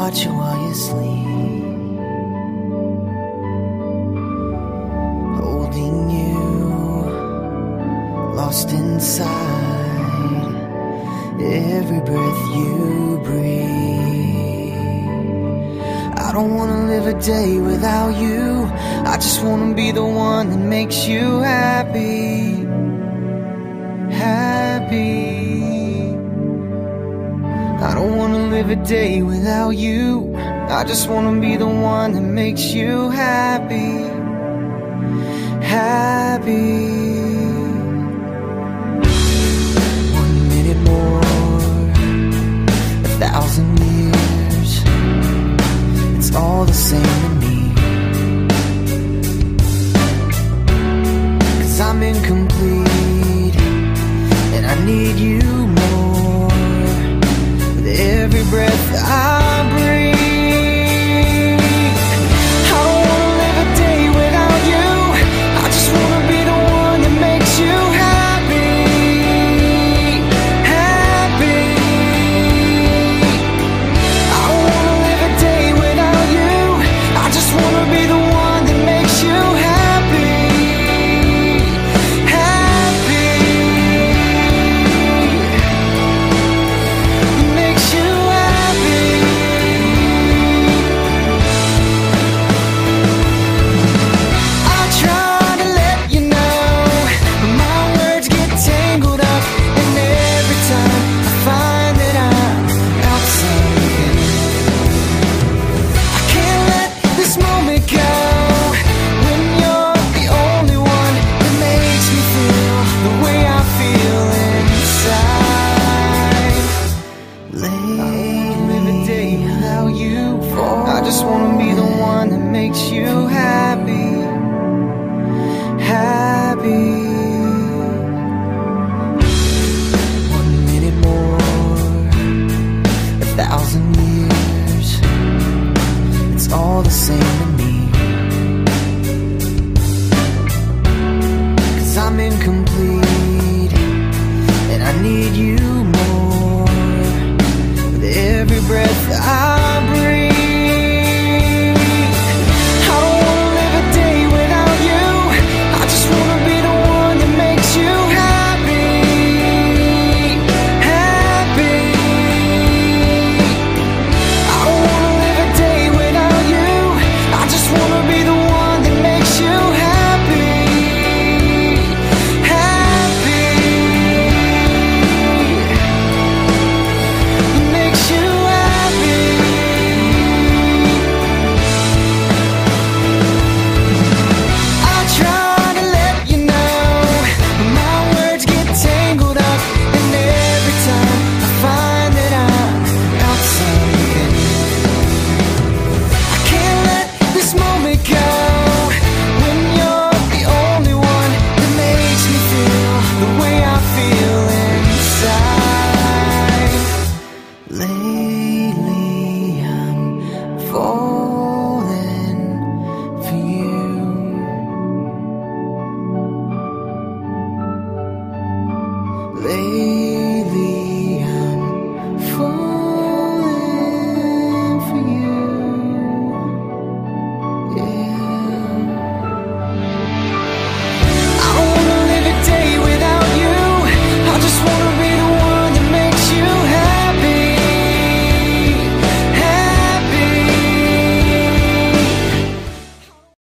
watch you while you sleep, holding you, lost inside every breath you breathe. I don't wanna live a day without you. I just wanna be the one that makes you happy, happy. I don't wanna live a day without you. I just wanna be the one that makes you happy, happy. 1 minute more, 1,000 years, it's all the same to me. 'Cause I'm incomplete and I need you more with every breath I breathe. I don't wanna live a day without you. I just wanna be the one that makes you happy, happy. I don't wanna live a day without you. I just wanna be the one that makes you happy, happy. Makes you happy. I try to let you know, but my words get tangled up, and every time I find that I'm outside, I can't let this moment go. When you're the only one that makes me feel the way I feel inside. Lately, I don't wanna live a day without you. I just wanna be the one that makes you happy, happy. 1 minute more, 1,000 years, it's all the same to me. 'Cause I'm incomplete and I need you